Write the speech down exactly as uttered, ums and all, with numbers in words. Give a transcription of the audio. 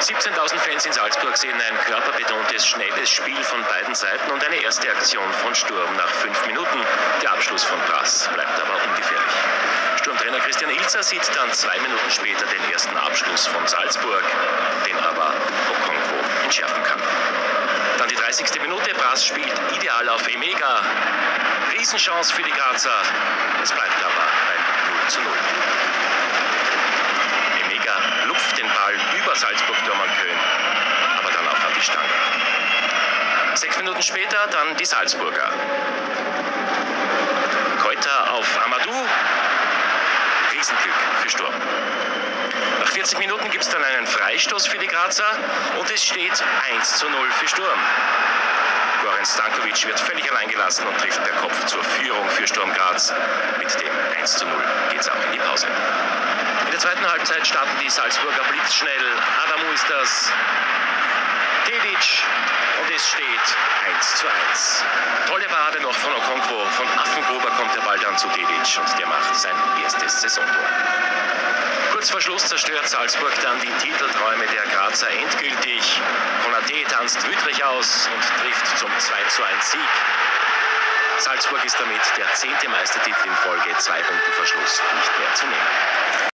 siebzehntausend Fans in Salzburg sehen ein körperbetontes, schnelles Spiel von beiden Seiten und eine erste Aktion von Sturm nach fünf Minuten. Der Abschluss von Brass bleibt aber ungefährlich. Sturmtrainer Christian Ilzer sieht dann zwei Minuten später den ersten Abschluss von Salzburg, den aber Okonkwo entschärfen kann. Dann die dreißigste Minute, Brass spielt ideal auf Emega. Riesenchance für die Grazer, es bleibt aber ein null zu null. Emega lupft den Ball über Salzburg-Tormann Köhn, aber dann auch an die Stange. Sechs Minuten später dann die Salzburger. Keuter auf Amadou, Riesenglück für Sturm. Nach vierzig Minuten gibt es dann einen Freistoß für die Grazer und es steht eins zu null für Sturm. Goran Stankovic wird völlig allein gelassen und trifft per Kopf zur Führung für Sturm Graz. Mit dem eins zu null geht es auch in die Pause. In der zweiten Halbzeit starten die Salzburger blitzschnell. Adamu ist das, Dedic, und es steht eins zu eins. Tolle Parade noch von Okonkwo. Von Affengruber kommt der Ball dann zu Dedic und der macht sein erstes Saisontor. Kurz vor Schluss zerstört Salzburg dann die Titelträume der Grazer endgültig. Konaté tanzt wütrig aus und trifft zum zwei zu eins Sieg. Salzburg ist damit der zehnte Meistertitel in Folge, zwei Runden vor Schluss nicht mehr zu nehmen.